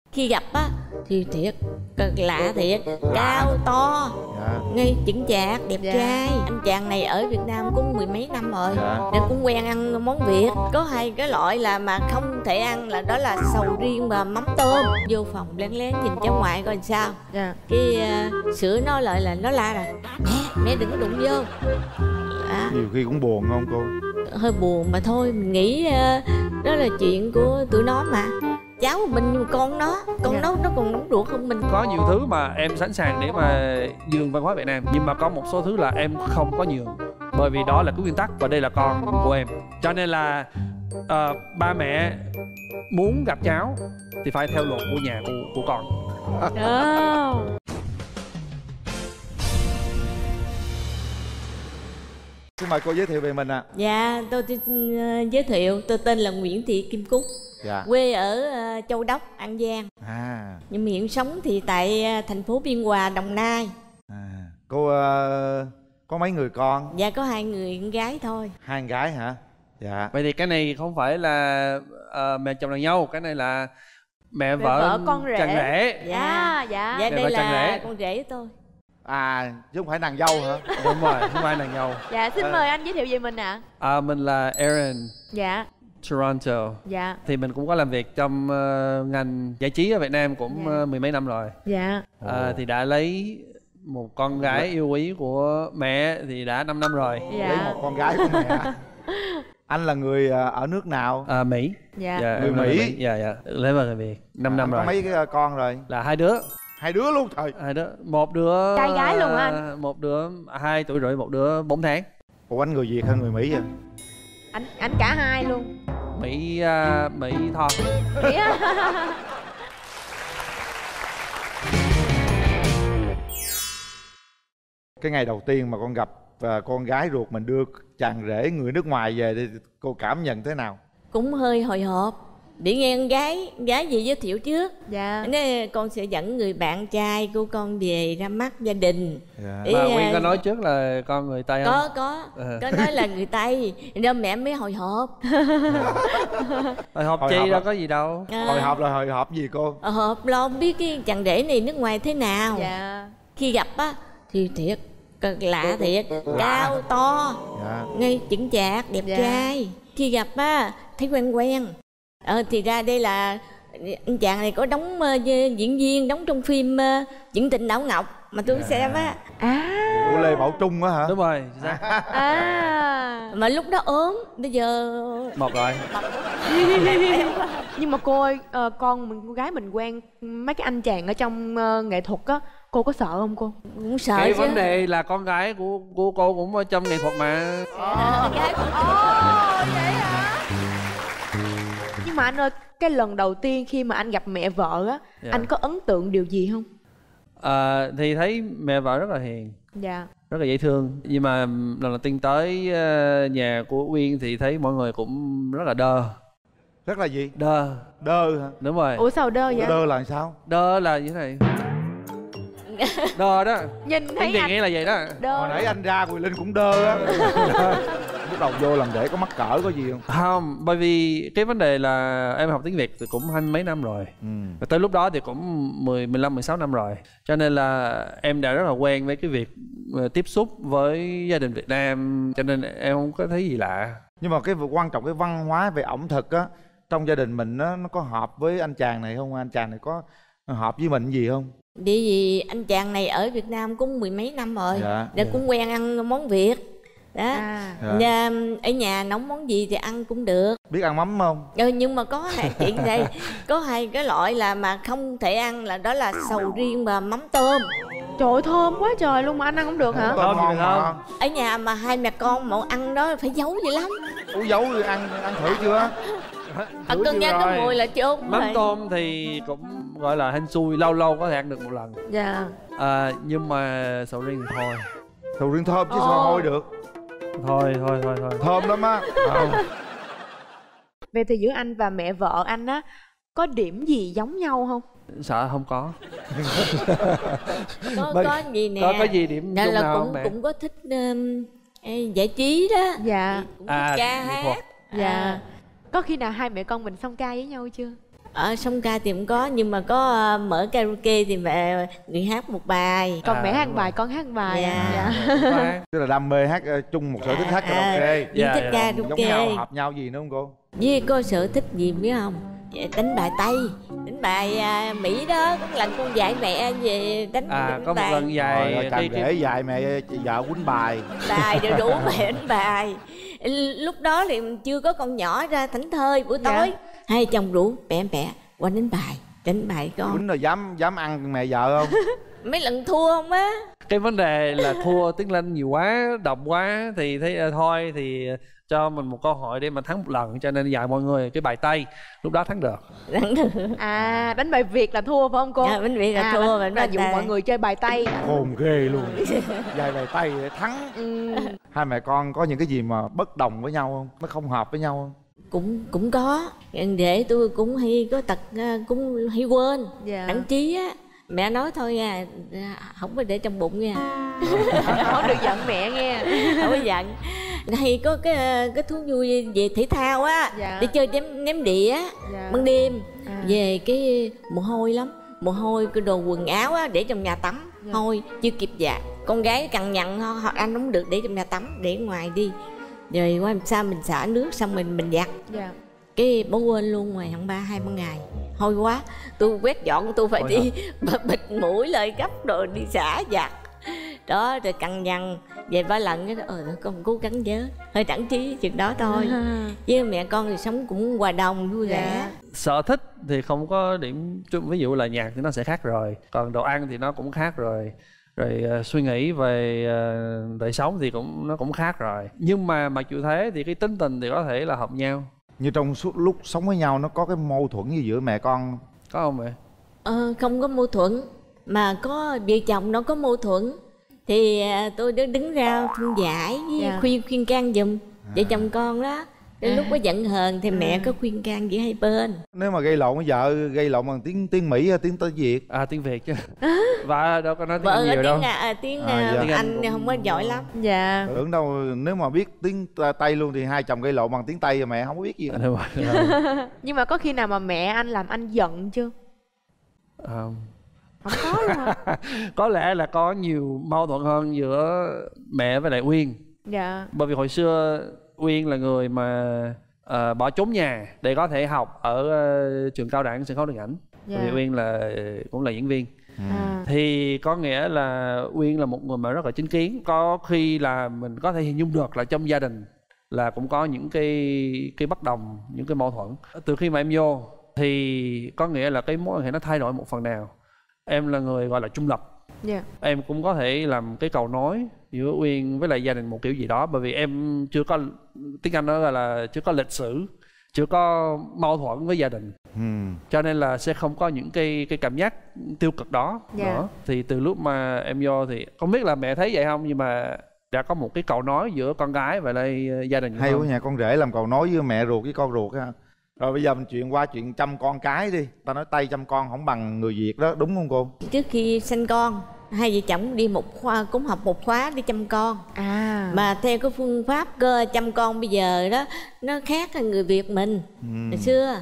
Khi gặp á thì thiệt lạ thiệt, cao to, ngay chững chạc, đẹp trai. Anh chàng này ở Việt Nam cũng mười mấy năm rồi, nên cũng quen ăn món Việt. Có hai cái loại là mà không thể ăn là đó là sầu riêng và mắm tôm. Vô phòng lén lén nhìn cháu ngoại coi sao. Cái sữa nó lại là nó la rồi: mẹ đừng có đụng vô. Nhiều khi cũng buồn không cô? Hơi buồn mà thôi, mình nghĩ đó là chuyện của tụi nó mà. Cháu mình con nó còn nóng ruột hơn mình. Có nhiều thứ mà em sẵn sàng để mà nhường văn hóa Việt Nam, nhưng mà có một số thứ là em không có nhường, bởi vì đó là cái nguyên tắc và đây là con của em. Cho nên là ba mẹ muốn gặp cháu thì phải theo luật của nhà của con. Xin mời cô giới thiệu về mình ạ. Dạ, tôi giới thiệu, tôi tên là Nguyễn Thị Kim Cúc. Quê ở Châu Đốc, An Giang. Nhưng mà hiện sống thì tại thành phố Biên Hòa, Đồng Nai. Cô có mấy người con? Dạ có 2 người con gái thôi. 2 con gái hả? Dạ. Vậy thì cái này không phải là mẹ chồng nàng dâu, cái này là mẹ vợ con rể. Chàng rể. Dạ đây là con rể tôi. Chứ không phải nàng dâu hả? Đúng rồi, không phải nàng dâu. Dạ, xin mời anh giới thiệu về mình ạ. Mình là Aaron. Dạ. Toronto. Dạ. Thì mình cũng có làm việc trong ngành giải trí ở Việt Nam cũng mười mấy năm rồi. Dạ. Thì đã lấy một con gái yêu quý của mẹ thì đã 5 năm rồi. Lấy một con gái của mẹ. Anh là người ở nước nào? Mỹ. Dạ. Người Mỹ. Dạ. Lấy vào người Việt 5 năm rồi. Có mấy cái con rồi? Là 2 đứa. 2 đứa luôn trời. 2 đứa, một đứa trai gái luôn hả anh? Một đứa 2 tuổi rưỡi, một đứa 4 tháng. Ủa anh người Việt hay người Mỹ vậy? Anh cả hai luôn. Mỹ Tho. Cái ngày đầu tiên mà con gặp con gái ruột mình đưa chàng rể người nước ngoài về thì cô cảm nhận thế nào? Cũng hơi hồi hộp. Để nghe con gái gì giới thiệu trước. Dạ. Nên con sẽ dẫn người bạn trai của con về ra mắt gia đình. Mà Nguyên có nói trước là con người Tây không? Có nói là người Tây, nên mẹ mới hồi hộp. Hồi hộp chi đâu có gì đâu. Hồi hộp là hồi hộp gì cô? Hồi hộp lo không biết cái chàng rể này nước ngoài thế nào. Dạ. Khi gặp á thì thiệt lạ thiệt, cao to, ngay chững chạc, đẹp trai. Khi gặp á thấy quen. Thì ra đây là anh chàng này có đóng diễn viên, đóng trong phim Chuyện Tình Đảo Ngọc mà tôi xem á. Của Lê Bảo Trung á hả? Đúng rồi. Mà lúc đó ốm, bây giờ mập rồi. Nhưng mà cô ơi, con gái mình quen mấy cái anh chàng ở trong nghệ thuật á, cô có sợ không cô? Cũng sợ cái chứ. Vấn đề là con gái của cô cũng ở trong nghệ thuật mà. Con gái của vậy hả? Nhưng mà anh ơi, cái lần đầu tiên khi mà anh gặp mẹ vợ á, anh có ấn tượng điều gì không? Thì thấy mẹ vợ rất là hiền, rất là dễ thương. Nhưng mà lần đầu tiên tới nhà của Uyên thì thấy mọi người cũng rất là đơ. Rất là gì? Đơ hả? Đúng rồi. Ủa sao đơ vậy? Đơ là sao? Đơ là như thế này. Đơ đó. Nhìn thấy anh nghĩa là vậy đó. Hồi nãy anh ra Quỳ Linh cũng đơ á. Lúc đầu vô làm để có mắc cỡ có gì không? Không, bởi vì cái vấn đề là em học tiếng Việt thì cũng 20 mấy năm rồi. Và tới lúc đó thì cũng 15, 16 năm rồi. Cho nên là em đã rất là quen với cái việc tiếp xúc với gia đình Việt Nam. Cho nên em không có thấy gì lạ. Nhưng mà cái quan trọng cái văn hóa về ẩm thực á, trong gia đình mình nó có hợp với anh chàng này không? Anh chàng này có hợp với mình gì không? Bởi vì anh chàng này ở Việt Nam cũng mười mấy năm rồi, nên cũng quen ăn món Việt đó. Ở nhà nấu món gì thì ăn cũng được. Biết ăn mắm không? Nhưng mà có chuyện đây, có 2 cái loại là mà không thể ăn là đó là sầu riêng và mắm tôm. Trời ơi, thơm quá trời luôn mà anh ăn không được hả? Thơm gì không? Ở nhà mà 2 mẹ con mà ăn đó phải giấu dữ lắm. Ủa giấu thì ăn thử chưa? Cân nhắc cái mùi là chôn. Mắm tôm thì cũng gọi là hên xui, lâu lâu có thể ăn được một lần. Nhưng mà sầu riêng thì thôi. Sầu riêng thơm chứ sao thôi được. Thôi. Thơm lắm á. Vậy thì giữa anh và mẹ vợ anh á, có điểm gì giống nhau không? Sợ không có. Có gì nè. Có gì điểm chung là nào không mẹ? cũng có thích giải trí đó. Dạ. Cũng thích ca hát. Dạ. Có khi nào 2 mẹ con mình song ca với nhau chưa? Ở song ca thì cũng có, nhưng mà có mở karaoke thì mẹ người hát một bài. Còn mẹ hát bài, con hát bài. Dạ. Tức là đam mê hát chung một sở thích hát karaoke. Chị thích karaoke. Giống nhau, hợp nhau gì nữa không cô? Với có sở thích gì biết không? Đánh bài Tây, đánh bài Mỹ đó. Có lần con dạy mẹ về đánh bài. Có một lần dạy càng rể dạy mẹ vợ quýnh bài. Bài đều đủ mẹ đánh bài. Lúc đó thì chưa có con nhỏ ra thảnh thơi buổi tối. Hai chồng rủ mẹ qua đánh bài con. Quýnh rồi dám ăn mẹ vợ không? Mấy lần thua không á. Cái vấn đề là thua tiếng Linh nhiều quá, độc quá thì thấy thôi thì cho mình một cơ hội để mà thắng một lần, cho nên dạy mọi người cái bài Tây, lúc đó thắng được. Đánh bài Việt là thua phải không cô? Đánh Việt là thua, là dụ mọi người chơi bài Tây. Khôn ghê luôn. Dạy bài Tây để thắng. Hai mẹ con có những cái gì mà bất đồng với nhau không? Nó không hợp với nhau không? Cũng có. Để tôi cũng hay có tật, cũng hay quên. Đăng trí á, mẹ nói thôi không có để trong bụng nha. Không được giận mẹ nghe. Không có giận. Hay có cái thú vui về thể thao á, đi chơi ném đĩa ban đêm. Về cái mồ hôi lắm, mồ hôi cái đồ quần áo á để trong nhà tắm. Thôi chưa kịp giặt, con gái cằn nhằn hoặc anh không được để trong nhà tắm, để ngoài đi. Rồi qua làm sao mình xả nước xong mình giặt. Cái bố quên luôn rồi, hẳn 2-3 ngày. Hôi quá, tôi quét dọn tôi phải đi bịt mũi lại gấp rồi đi xả giặt. Đó, rồi cằn nhằn về 3 lần cái con cố gắng nhớ. Hơi đẳng trí chừng đó thôi. Với mẹ con thì sống cũng hòa đồng vui vẻ. Sở thích thì không có điểm chung, ví dụ là nhạc thì nó sẽ khác rồi, còn đồ ăn thì nó cũng khác rồi. Rồi suy nghĩ về đời sống thì nó cũng khác rồi. Nhưng mà mặc dù thế thì cái tính tình thì có thể là hợp nhau. Như trong suốt lúc sống với nhau nó có cái mâu thuẫn gì giữa mẹ con? Có không mẹ? Không có mâu thuẫn. Mà có vợ chồng nó có mâu thuẫn thì tôi đứng ra phân giải với khuyên can giùm vợ chồng con đó. Đến lúc có giận hờn thì mẹ có khuyên can giữa hai bên. Nếu mà gây lộn với vợ, gây lộn bằng tiếng Mỹ hay tiếng Việt? Tiếng Việt chứ. Vợ đâu có nói tiếng nhiều đâu. Tiếng Anh không có giỏi lắm. Tưởng đâu nếu mà biết tiếng Tây luôn thì hai chồng gây lộn bằng tiếng Tây rồi mẹ không có biết gì. Nhưng mà có khi nào mà mẹ anh làm anh giận chưa? Không có luôn hả? Có lẽ là có nhiều mâu thuẫn hơn giữa mẹ với lại Uyên. Bởi vì hồi xưa Uyên là người mà bỏ trốn nhà để có thể học ở trường cao đẳng sân khấu điện ảnh. Bởi vì Uyên cũng là diễn viên. Thì có nghĩa là Uyên là một người mà rất là chính kiến. Có khi là mình có thể hình dung được là trong gia đình là cũng có những cái bất đồng, những cái mâu thuẫn. Từ khi mà em vô thì có nghĩa là cái mối quan hệ nó thay đổi một phần nào. Em là người gọi là trung lập. Em cũng có thể làm cái cầu nối giữa Uyên với lại gia đình một kiểu gì đó. Bởi vì em chưa có, tiếng Anh đó gọi là chưa có lịch sử, chưa có mâu thuẫn với gia đình. Cho nên là sẽ không có những cái cảm giác tiêu cực đó nữa. Thì từ lúc mà em vô thì không biết là mẹ thấy vậy không, nhưng mà đã có một cái cầu nối giữa con gái và lại gia đình. Hay quá nhà, con rể làm cầu nối với mẹ ruột với con ruột ha. Rồi bây giờ mình chuyện qua chuyện chăm con cái đi. Ta nói Tây chăm con không bằng người Việt đó, đúng không cô? Trước khi sinh con, hai vợ chồng đi cũng học một khóa đi chăm con. Mà theo cái phương pháp chăm con bây giờ đó, nó khác với người Việt mình. Hồi xưa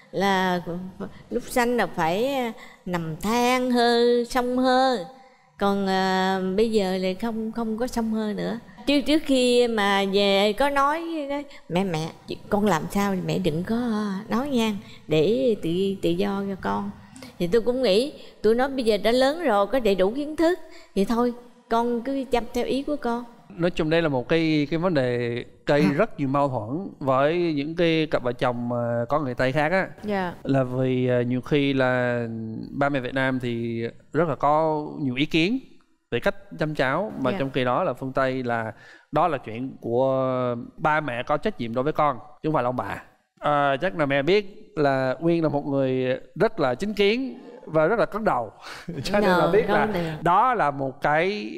là lúc sanh là phải nằm than xông hơ. Còn bây giờ thì không có xông hơ nữa. Trước khi mà về có nói mẹ con làm sao thì mẹ đừng có nói nha, để tự do cho con. Thì tôi cũng nghĩ, tôi nói bây giờ đã lớn rồi, có đầy đủ kiến thức thì thôi con cứ chăm theo ý của con. Nói chung đây là một cái vấn đề gây rất nhiều mâu thuẫn với những cái cặp vợ chồng mà có người Tây khác á. Là vì nhiều khi là ba mẹ Việt Nam thì rất là có nhiều ý kiến về cách chăm cháu, mà trong khi đó là phương Tây là đó là chuyện của ba mẹ có trách nhiệm đối với con chứ không phải là ông bà. Chắc là mẹ biết là Uyên là một người rất là chính kiến và rất là cứng đầu. Cho nên là biết là đó là một cái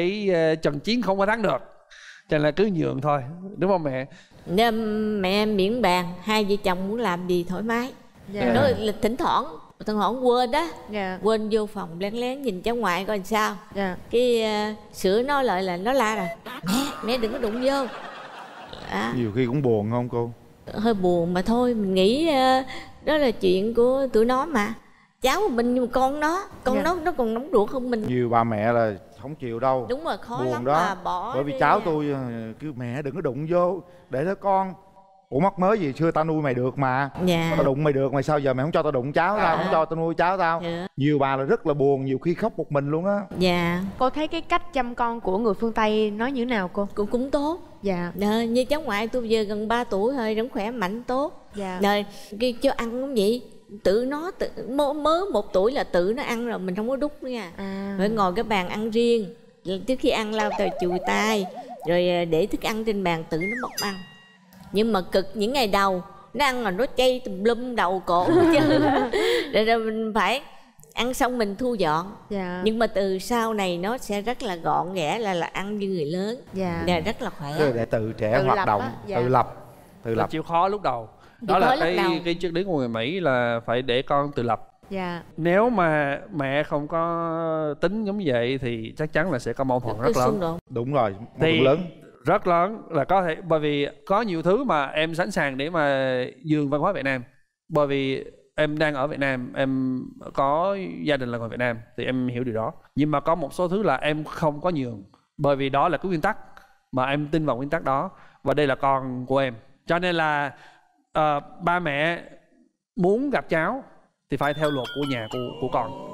trận chiến không có thắng được, cho nên là cứ nhường thôi, đúng không mẹ? Nên mẹ em miễn bàn, hai vợ chồng muốn làm gì thoải mái. Nói là thỉnh thoảng quên đó, quên vô phòng lén lén nhìn cháu ngoại coi làm sao. Cái sữa nó lại là nó la rồi, mẹ đừng có đụng vô. Nhiều khi cũng buồn không cô? Hơi buồn mà thôi, mình nghĩ đó là chuyện của tụi nó mà. Cháu của mình nhưng mà con nó nó còn nóng ruột hơn mình. Nhiều bà mẹ là không chịu đâu. Đúng rồi, khó buồn lắm đó. mà bỏ. Bởi vì cháu tôi kêu mẹ đừng có đụng vô để đó con. Ủa mắc mới gì, xưa tao nuôi mày được mà. Dạ. Tao đụng mày được, mày sao giờ mày không cho tao đụng cháu tao, không cho tao nuôi cháu tao. Dạ. Nhiều bà là rất là buồn, nhiều khi khóc một mình luôn á. Dạ. Cô thấy cái cách chăm con của người phương Tây nói như thế nào cô? Cũng tốt. Dạ. Như cháu ngoại tôi giờ gần 3 tuổi thôi, vẫn khỏe mạnh tốt. Dạ. Rồi cái cho ăn cũng vậy, tự mới 1 tuổi là tự nó ăn rồi, mình không có đút nữa nha. Phải ngồi cái bàn ăn riêng, trước khi ăn lau tay chùi tay, rồi để thức ăn trên bàn tự nó bóc ăn. Nhưng mà cực những ngày đầu nó ăn là nó chay tùm lum đầu cổ chứ. Rồi mình phải ăn xong mình thu dọn. Dạ. Nhưng mà từ sau này nó sẽ rất là gọn ghẽ, là ăn như người lớn. Dạ. Và rất là khỏe. Để từ trẻ hoạt động, dạ. tự lập. Chịu khó lúc đầu. Đó là cái triết lý của người Mỹ là phải để con tự lập. Dạ. Nếu mà mẹ không có tính giống vậy thì chắc chắn là sẽ có mâu thuẫn rất lớn. Đúng rồi, mâu thuẫn lớn. Rất lớn là có thể, bởi vì có nhiều thứ mà em sẵn sàng để mà nhường văn hóa Việt Nam. Bởi vì em đang ở Việt Nam, em có gia đình là người Việt Nam thì em hiểu điều đó. Nhưng mà có một số thứ là em không có nhường, bởi vì đó là cái nguyên tắc mà em tin vào nguyên tắc đó, và đây là con của em. Cho nên là ba mẹ muốn gặp cháu thì phải theo luật của nhà của con.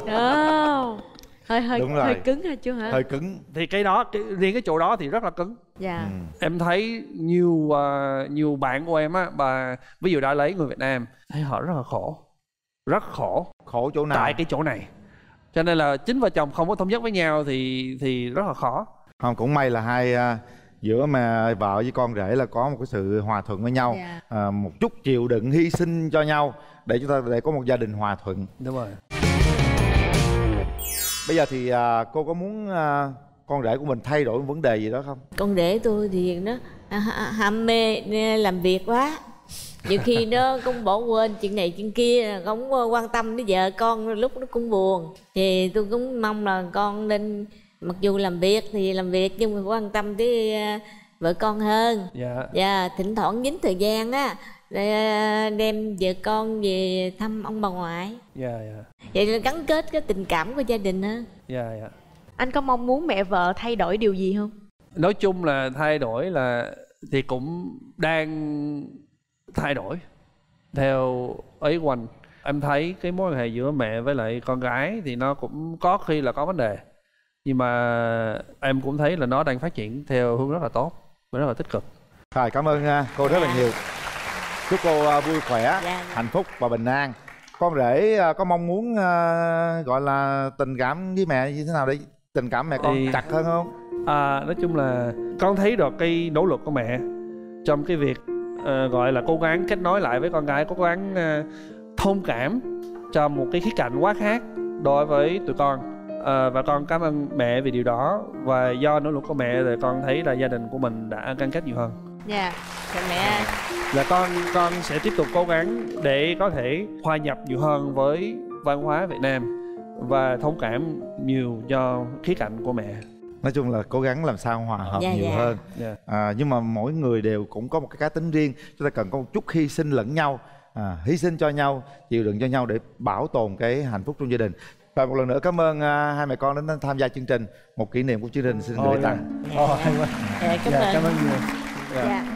Hơi cứng hả chú hả? Hơi cứng. Thì cái đó, riêng cái chỗ đó thì rất là cứng. Dạ. Em thấy nhiều bạn của em á, bà ví dụ đã lấy người Việt Nam, thấy họ rất là khổ. Rất khổ. Khổ chỗ nào? Tại cái chỗ này. Cho nên là chính vợ chồng không có thống nhất với nhau thì rất là khó. Không, cũng may là hai giữa mà vợ với con rể là có một cái sự hòa thuận với nhau. Dạ. Một chút chịu đựng hy sinh cho nhau để chúng ta có một gia đình hòa thuận. Đúng rồi. Bây giờ thì cô có muốn con rể của mình thay đổi vấn đề gì đó không? Con rể tôi thì nó ham mê làm việc quá, nhiều khi nó cũng bỏ quên chuyện này chuyện kia, không quan tâm đến vợ con, lúc nó cũng buồn. Thì tôi cũng mong là con nên, mặc dù làm việc thì làm việc nhưng mà quan tâm tới vợ con hơn. Dạ. Và thỉnh thoảng dính thời gian á đem vợ con về thăm ông bà ngoại. Dạ. Vậy là gắn kết cái tình cảm của gia đình hơn. Dạ. Anh có mong muốn mẹ vợ thay đổi điều gì không? Nói chung là thay đổi là thì cũng đang thay đổi theo ý của anh. Em thấy cái mối quan hệ giữa mẹ với lại con gái thì nó cũng có khi là có vấn đề, nhưng mà em cũng thấy là nó đang phát triển theo hướng rất là tốt và rất là tích cực. Rồi, cảm ơn cô rất là nhiều. Chúc cô vui khỏe, Dạ. hạnh phúc và bình an. Con rể có mong muốn gọi là tình cảm với mẹ như thế nào để tình cảm mẹ con chặt hơn không? Nói chung là con thấy được cái nỗ lực của mẹ trong cái việc gọi là cố gắng kết nối lại với con gái, cố gắng thông cảm cho một cái khía cạnh quá khác đối với tụi con. Và con cảm ơn mẹ vì điều đó, và do nỗ lực của mẹ thì con thấy là gia đình của mình đã gắn kết nhiều hơn. Dạ. Chào mẹ. Là con sẽ tiếp tục cố gắng để có thể hòa nhập nhiều hơn với văn hóa Việt Nam và thông cảm nhiều cho khía cạnh của mẹ. Nói chung là cố gắng làm sao hòa hợp nhiều hơn. Nhưng mà mỗi người đều cũng có một cái cá tính riêng, chúng ta cần có một chút hy sinh lẫn nhau, hy sinh cho nhau, chịu đựng cho nhau để bảo tồn cái hạnh phúc trong gia đình. Và một lần nữa cảm ơn hai mẹ con đến tham gia chương trình. Một kỷ niệm của chương trình xin gửi tặng. Hay quá. Cảm ơn nhiều. Dạ.